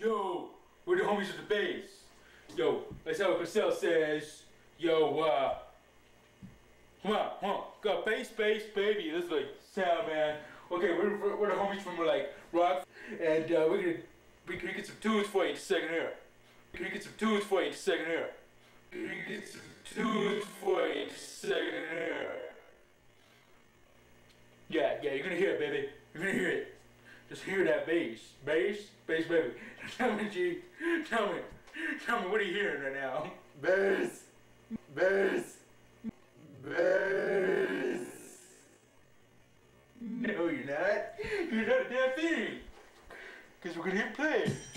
Yo, we're the homies at the base. Yo, that's how Cassell says. Yo, come on, got bass, baby. This is like sound, man. Okay, we're the homies from like rock, and we're gonna get some tunes for you in a second here. We're gonna get some tunes for you in a second here. We're gonna get some tunes for you in a second here. Yeah, you're gonna hear it, baby. You're gonna hear it. Just hear that bass, baby. Tell me, G. Tell me, what are you hearing right now? Bass. No, you're not. You're not a damn thing. Cause we're gonna hit play.